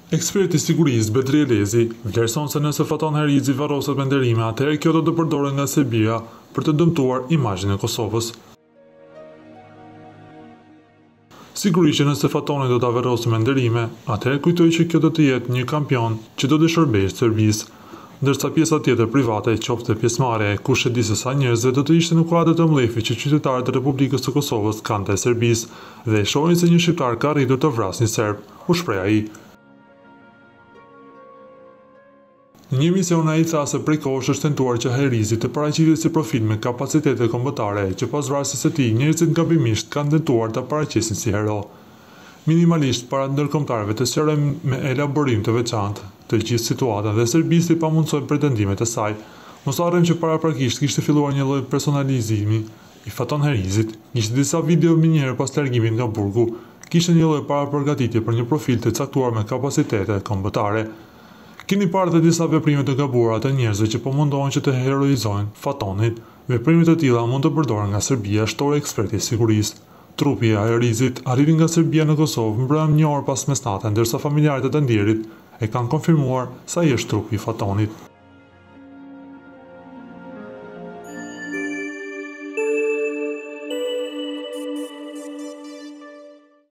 Eksperti i sigurisë Bedri Elezi vlerëson se nëse Faton Herizi varroset me nderime, atëherë kjo do të përdoret nga Serbia për të dëmtuar imazhin e Kosovës. Sigurisht që nëse Fatoni do ta varrosë me nderime, atëherë kujtoj që kjo do të jetë një kampion që do të shërbejë Serbisë, ndërsa pjesa tjetër private, qoftë pjesëmarrje, kush e di se sa njerëzve do të ishte në kuadër të mllëfit që qytetarët e Republikës së Kosovës kanë te Serbisë dhe shohin se një shqiptar ka arritur të vrasë një serb, u shpreh ai. Në një emision ai tha se prej kohësh është tentuar që Herizi të paraqitet si profil me kapacitete kombëtare, që pas vrasjes së tij njerëzit gabimisht kanë tentuar ta paraqesin si hero. Minimalisht para ndërkombëtarëve të sqarojnë me elaborim të veçantë të gjithë situatën dhe serbistë i pamundsojnë pretendimet e saj. Mos harrojmë që paraprakisht kishte filluar një lloj personalizimi i Faton Herizit. Ishte disa video më njëherë pas largimit nga burgu, kishte një lloj paraprgatitje për një profil të caktuar me kapacitete kombëtare. Keni parë të disa veprime të gabuara të njerëzve që po mundohen që të heroizojnë Fatonin. Veprime të tilla mund të përdoren nga Serbia, shtori eksperti i sigurisë. Trupi i Herizit arrivi nga Serbia në Kosovë mbrëmje një orë pas mesnatë, ndërsa familjarët e të ndjerit e kanë konfirmuar se ai është trupi i Fatonit.